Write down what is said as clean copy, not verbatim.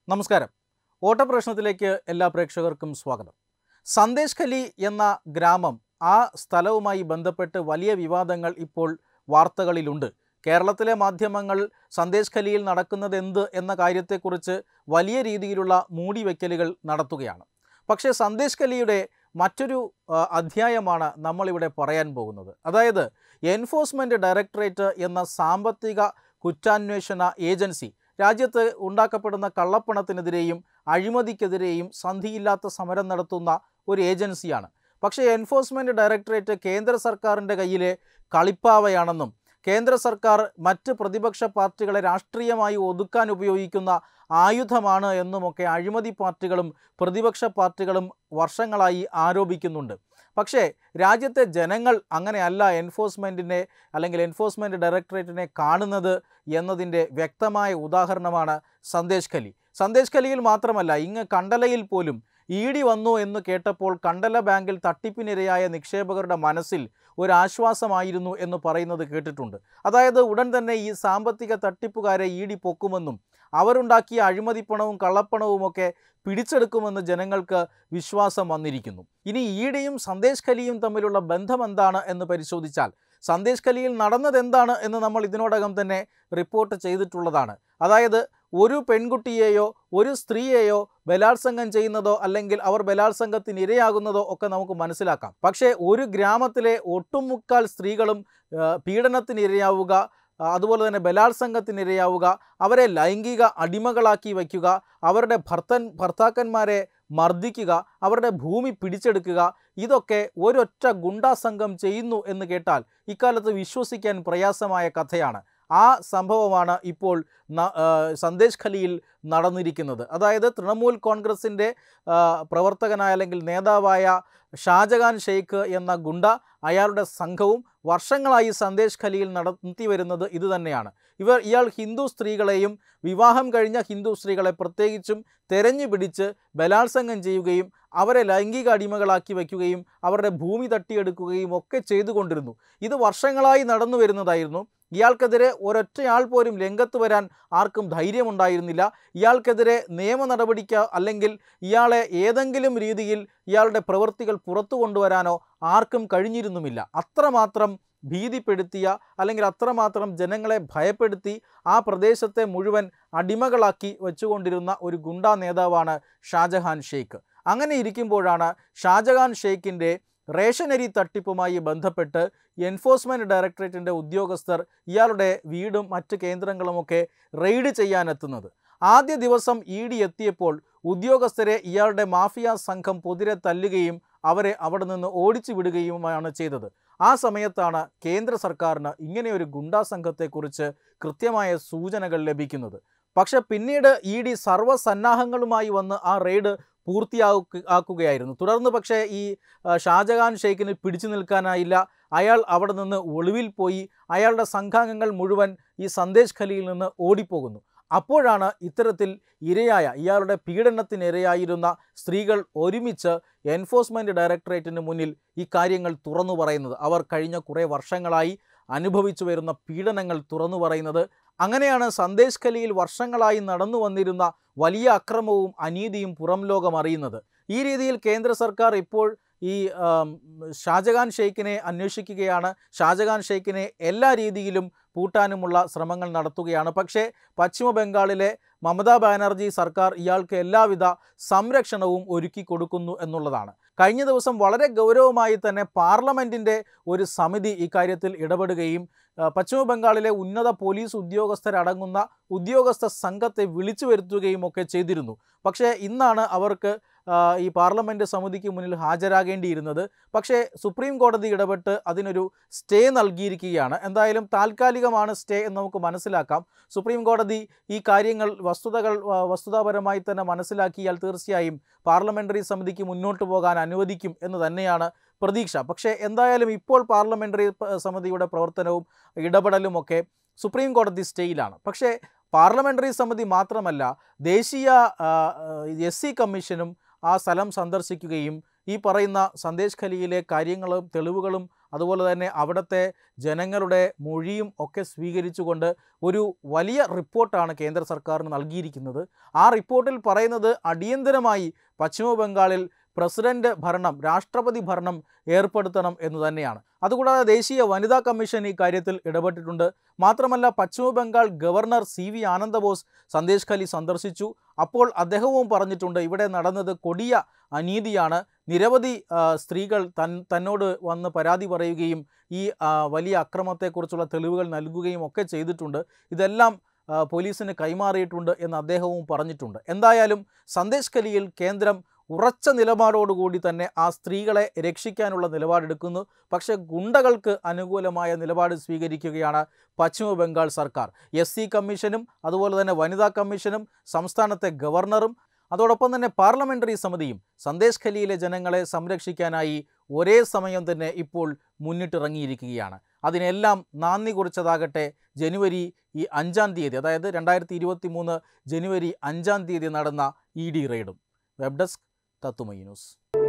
നമസ്കാരം. ഓട്ടപ്രശ്നത്തിലേക്ക് എല്ലാ പ്രേക്ഷകർക്കും സ്വാഗതം. സന്ദേശ് ഖലി എന്ന ഗ്രാമം, ആ സ്ഥലവുമായി ബന്ധപ്പെട്ട് വലിയ വിവാദങ്ങൾ ഇപ്പോൾ വാർത്തകളിലുണ്ട്. കേരളത്തിലെ മാധ്യമങ്ങൾ സന്ദേശ് ഖലിയിൽ നടക്കുന്നത് എന്ത് എന്ന കാര്യത്തെക്കുറിച്ച് വലിയ രീതിയിലുള്ള മൂടിവെക്കലുകൾ നടത്തുകയാണ്. പക്ഷേ സന്ദേശ് ഖലിയുടെ മറ്റൊരു അധ്യായമാണ് നമ്മളിവിടെ പറയാൻ പോകുന്നത്. അതായത് എൻഫോഴ്സ്മെൻറ്റ് ഡയറക്ടറേറ്റ് എന്ന സാമ്പത്തിക കുറ്റാന്വേഷണ ഏജൻസി രാജ്യത്ത് ഉണ്ടാക്കപ്പെടുന്ന കള്ളപ്പണത്തിനെതിരെയും അഴിമതിക്കെതിരെയും സന്ധിയില്ലാത്ത സമരം നടത്തുന്ന ഒരു ഏജൻസിയാണ്. പക്ഷേ എൻഫോഴ്സ്മെൻറ്റ് ഡയറക്ടറേറ്റ് കേന്ദ്ര സർക്കാരിൻ്റെ കയ്യിലെ കളിപ്പാവയാണെന്നും കേന്ദ്ര സർക്കാർ മറ്റ് പ്രതിപക്ഷ പാർട്ടികളെ രാഷ്ട്രീയമായി ഒതുക്കാൻ ഉപയോഗിക്കുന്ന ആയുധമാണ് എന്നുമൊക്കെ അഴിമതി പാർട്ടികളും പ്രതിപക്ഷ പാർട്ടികളും വർഷങ്ങളായി ആരോപിക്കുന്നുണ്ട്. പക്ഷേ രാജ്യത്തെ ജനങ്ങൾ അങ്ങനെയല്ല എൻഫോഴ്സ്മെൻറ്റിനെ അല്ലെങ്കിൽ എൻഫോഴ്സ്മെൻറ്റ് ഡയറക്ടറേറ്റിനെ കാണുന്നത് എന്നതിൻ്റെ വ്യക്തമായ ഉദാഹരണമാണ് സന്ദേശ് ഖലി. സന്ദേശ് ഖലിയിൽ മാത്രമല്ല, ഇങ്ങ് കണ്ടലയിൽ പോലും ഇ.ഡി. വന്നു എന്ന് കേട്ടപ്പോൾ കണ്ടല ബാങ്കിൽ തട്ടിപ്പിനിരയായ നിക്ഷേപകരുടെ മനസ്സിൽ ഒരാശ്വാസമായിരുന്നു എന്ന് പറയുന്നത് കേട്ടിട്ടുണ്ട്. അതായത് ഉടൻ തന്നെ ഈ സാമ്പത്തിക തട്ടിപ്പുകാരെ ഇ.ഡി. പൊക്കുമെന്നും അവരുണ്ടാക്കിയ അഴിമതിപ്പണവും കള്ളപ്പണവുമൊക്കെ പിടിച്ചെടുക്കുമെന്ന് ജനങ്ങൾക്ക് വിശ്വാസം വന്നിരിക്കുന്നു. ഇനി ഇ.ഡിയും സന്ദേശ് ഖലിയും തമ്മിലുള്ള ബന്ധം എന്താണ് എന്ന് പരിശോധിച്ചാൽ സന്ദേശ് ഖലിയിൽ നടന്നതെന്താണ് എന്ന് നമ്മൾ ഇതിനോടകം തന്നെ റിപ്പോർട്ട് ചെയ്തിട്ടുള്ളതാണ്. അതായത് ഒരു പെൺകുട്ടിയെയോ ഒരു സ്ത്രീയെയോ ബലാത്സംഗം ചെയ്യുന്നതോ അല്ലെങ്കിൽ അവർ ബലാത്സംഗത്തിന് ഇരയാകുന്നതോ ഒക്കെ നമുക്ക് മനസ്സിലാക്കാം. പക്ഷേ ഒരു ഗ്രാമത്തിലെ ഒട്ടുമുക്കാൽ സ്ത്രീകളും പീഡനത്തിന് ഇരയാവുക, അതുപോലെ തന്നെ ബലാത്സംഗത്തിനിരയാവുക, അവരെ ലൈംഗിക അടിമകളാക്കി വയ്ക്കുക, അവരുടെ ഭർത്താക്കന്മാരെ മർദ്ദിക്കുക, അവരുടെ ഭൂമി പിടിച്ചെടുക്കുക, ഇതൊക്കെ ഒരൊറ്റ ഗുണ്ടാ സംഘം ചെയ്യുന്നു എന്ന് കേട്ടാൽ ഇക്കാലത്ത് വിശ്വസിക്കാൻ പ്രയാസമായ കഥയാണ്. ആ സംഭവമാണ് ഇപ്പോൾ സന്ദേശ് ഖലിയിൽ നടന്നിരിക്കുന്നത്. അതായത് തൃണമൂൽ കോൺഗ്രസിൻ്റെ പ്രവർത്തകനായ അല്ലെങ്കിൽ നേതാവായ ഷാജഹാൻ ഷെയ്ഖ് എന്ന ഗുണ്ട, അയാളുടെ സംഘവും വർഷങ്ങളായി സന്ദേശ് ഖലിയിൽ നടത്തി വരുന്നത് ഇതുതന്നെയാണ്. ഇയാൾ ഹിന്ദു സ്ത്രീകളെയും വിവാഹം കഴിഞ്ഞ ഹിന്ദു സ്ത്രീകളെ പ്രത്യേകിച്ചും തെരഞ്ഞു പിടിച്ച് ബലാത്സംഗം ചെയ്യുകയും അവരെ ലൈംഗിക അടിമകളാക്കി വയ്ക്കുകയും അവരുടെ ഭൂമി തട്ടിയെടുക്കുകയും ഒക്കെ ചെയ്തുകൊണ്ടിരുന്നു. ഇത് വർഷങ്ങളായി നടന്നു വരുന്നതായിരുന്നു. ഇയാൾക്കെതിരെ ഒരൊറ്റയാൾ പോലും രംഗത്ത് വരാൻ ആർക്കും ധൈര്യമുണ്ടായിരുന്നില്ല. ഇയാൾക്കെതിരെ നിയമ നടപടിക്ക് അല്ലെങ്കിൽ ഇയാളെ ഏതെങ്കിലും രീതിയിൽ ഇയാളുടെ പ്രവൃത്തികൾ പുറത്തു കൊണ്ടുവരാനോ ആർക്കും കഴിഞ്ഞിരുന്നുമില്ല. അത്രമാത്രം ഭീതിപ്പെടുത്തിയ അല്ലെങ്കിൽ അത്രമാത്രം ജനങ്ങളെ ഭയപ്പെടുത്തി ആ പ്രദേശത്തെ മുഴുവൻ അടിമകളാക്കി വെച്ചുകൊണ്ടിരുന്ന ഒരു ഗുണ്ടാ നേതാവാണ് ഷാജഹാൻ ഷെയ്ഖ്. അങ്ങനെ ഇരിക്കുമ്പോഴാണ് ഷാജഹാൻ ഷെയ്ഖിൻ്റെ റേഷനരി തട്ടിപ്പുമായി ബന്ധപ്പെട്ട് എൻഫോഴ്സ്മെൻറ്റ് ഡയറക്ടറേറ്റിൻ്റെ ഉദ്യോഗസ്ഥർ ഇയാളുടെ വീടും മറ്റ് കേന്ദ്രങ്ങളുമൊക്കെ റെയ്ഡ് ചെയ്യാനെത്തുന്നത്. ആദ്യ ദിവസം ഇ.ഡി. എത്തിയപ്പോൾ ഉദ്യോഗസ്ഥരെ ഇയാളുടെ മാഫിയ സംഘം പൊതിരെ തല്ലുകയും അവരെ അവിടെ നിന്ന് ഓടിച്ചു വിടുകയുമാണ് ചെയ്തത്. ആ സമയത്താണ് കേന്ദ്ര സർക്കാരിന് ഇങ്ങനെയൊരു ഗുണ്ടാ സംഘത്തെക്കുറിച്ച് കൃത്യമായ സൂചനകൾ ലഭിക്കുന്നത്. പക്ഷെ പിന്നീട് ഇ.ഡി. സർവ്വസന്നാഹങ്ങളുമായി വന്ന് ആ റെയ്ഡ് പൂർത്തിയാക്കുകയായിരുന്നു. തുടർന്ന് പക്ഷേ ഈ ഷാജഹാൻ ഷെയ്ഖിന് പിടിച്ചു നിൽക്കാനായില്ല. അയാൾ അവിടെ നിന്ന് ഒളിവിൽ പോയി. അയാളുടെ സംഘാംഗങ്ങൾ മുഴുവൻ ഈ സന്ദേശ് ഖലിയിൽ നിന്ന് ഓടിപ്പോകുന്നു. അപ്പോഴാണ് ഇത്തരത്തിൽ ഇയാളുടെ പീഡനത്തിനിരയായിരുന്ന സ്ത്രീകൾ ഒരുമിച്ച് എൻഫോഴ്സ്മെൻറ്റ് ഡയറക്ടറേറ്റിന് മുന്നിൽ ഈ കാര്യങ്ങൾ തുറന്നു പറയുന്നത്. അവർ കഴിഞ്ഞ കുറേ വർഷങ്ങളായി അനുഭവിച്ചു വരുന്ന പീഡനങ്ങൾ തുറന്നു പറയുന്നത്. അങ്ങനെയാണ് സന്ദേശ് ഖലിയിൽ വർഷങ്ങളായി നടന്നു വന്നിരുന്ന വലിയ അക്രമവും അനീതിയും പുറം ലോകം അറിയുന്നത്. ഈ രീതിയിൽ കേന്ദ്ര സർക്കാർ ഇപ്പോൾ ഈ ഷാജഹാൻ ഷെയ്ഖിനെ അന്വേഷിക്കുകയാണ്. ഷാജഹാൻ ഷെയ്ഖിനെ എല്ലാ രീതിയിലും പൂട്ടാനുമുള്ള ശ്രമങ്ങൾ നടത്തുകയാണ്. പക്ഷേ പശ്ചിമ ബംഗാളിലെ മമതാ ബാനർജി സർക്കാർ ഇയാൾക്ക് എല്ലാവിധ സംരക്ഷണവും ഒരുക്കി കൊടുക്കുന്നു എന്നുള്ളതാണ്. കഴിഞ്ഞ ദിവസം വളരെ ഗൗരവമായി തന്നെ പാർലമെൻറ്റിൻ്റെ ഒരു സമിതി ഇക്കാര്യത്തിൽ ഇടപെടുകയും പശ്ചിമ ബംഗാളിലെ ഉന്നത പോലീസ് ഉദ്യോഗസ്ഥരടങ്ങുന്ന ഉദ്യോഗസ്ഥ സംഘത്തെ വിളിച്ചു വരുത്തുകയും ഒക്കെ ചെയ്തിരുന്നു. പക്ഷേ ഇന്നാണ് അവർക്ക് ഈ പാർലമെൻറ്റ് സമിതിക്ക് മുന്നിൽ ഹാജരാകേണ്ടിയിരുന്നത്. പക്ഷേ സുപ്രീം കോടതി ഇടപെട്ട് അതിനൊരു സ്റ്റേ നൽകിയിരിക്കുകയാണ്. എന്തായാലും താൽക്കാലികമാണ് സ്റ്റേ എന്ന് നമുക്ക് മനസ്സിലാക്കാം. സുപ്രീം കോടതി ഈ കാര്യങ്ങൾ വസ്തുതാപരമായി തന്നെ മനസ്സിലാക്കിയാൽ തീർച്ചയായും പാർലമെൻ്ററി സമിതിക്ക് മുന്നോട്ട് പോകാൻ അനുവദിക്കും എന്ന് തന്നെയാണ് പ്രതീക്ഷ. പക്ഷേ എന്തായാലും ഇപ്പോൾ പാർലമെൻ്ററി സമിതിയുടെ പ്രവർത്തനവും ഇടപെടലുമൊക്കെ സുപ്രീം കോടതി സ്റ്റേയിലാണ്. പക്ഷേ പാർലമെൻ്ററി സമിതി മാത്രമല്ല, ദേശീയ SC കമ്മീഷനും ആ സ്ഥലം സന്ദർശിക്കുകയും ഈ പറയുന്ന സന്ദേശ് ഖലിയിലെ കാര്യങ്ങളും തെളിവുകളും അതുപോലെ തന്നെ അവിടുത്തെ ജനങ്ങളുടെ മൊഴിയും ഒക്കെ സ്വീകരിച്ചുകൊണ്ട് ഒരു വലിയ റിപ്പോർട്ടാണ് കേന്ദ്ര സർക്കാരിന് നൽകിയിരിക്കുന്നത്. ആ റിപ്പോർട്ടിൽ പറയുന്നത് അടിയന്തരമായി പശ്ചിമ ബംഗാളിൽ പ്രസിഡന്റ് ഭരണം, രാഷ്ട്രപതി ഭരണം ഏർപ്പെടുത്തണം എന്ന് തന്നെയാണ്. അതുകൂടാതെ ദേശീയ വനിതാ കമ്മീഷൻ ഈ കാര്യത്തിൽ ഇടപെട്ടിട്ടുണ്ട്. മാത്രമല്ല Paschima Bengal governor CV Ananda Bose Sandeshkhali സന്ദർശിച്ചു. അപ്പോൾ അദ്ദേഹവും പറഞ്ഞിട്ടുണ്ട് ഇവിടെ നടന്നത് കൊടിയ അനീതിയാണ്. നിരവധി സ്ത്രീകൾ തന്നോട് വന്ന് പരാതി പറയുകയും ഈ വലിയ അക്രമത്തെക്കുറിച്ചുള്ള തെളിവുകൾ നൽകുകയും ഒക്കെ ചെയ്തിട്ടുണ്ട്. ഇതെല്ലാം പോലീസിന് കൈമാറിയിട്ടുണ്ട് എന്ന് അദ്ദേഹവും പറഞ്ഞിട്ടുണ്ട്. എന്തായാലും സന്ദേശ് ഖലിയിൽ കേന്ദ്രം ഉറച്ച നിലപാടോടുകൂടി തന്നെ ആ സ്ത്രീകളെ രക്ഷിക്കാനുള്ള നിലപാടെടുക്കുന്നു. പക്ഷേ ഗുണ്ടകൾക്ക് അനുകൂലമായ നിലപാട് സ്വീകരിക്കുകയാണ് പശ്ചിമ ബംഗാൾ സർക്കാർ. SC കമ്മീഷനും അതുപോലെ തന്നെ വനിതാ കമ്മീഷനും സംസ്ഥാനത്തെ ഗവർണറും അതോടൊപ്പം തന്നെ പാർലമെൻ്ററി സമിതിയും സന്ദേശ് ഖലിയിലെ ജനങ്ങളെ സംരക്ഷിക്കാനായി ഒരേ സമയം തന്നെ ഇപ്പോൾ മുന്നിട്ടിറങ്ങിയിരിക്കുകയാണ്. അതിനെല്ലാം നാന്ദി കുറിച്ചതാകട്ടെ ജനുവരി 5 അതായത് 2023 ജനുവരി 5 നടന്ന ED റെയ്ഡും. വെബ് ഡെസ്ക് തത്തുമൈ ന്യൂസ്.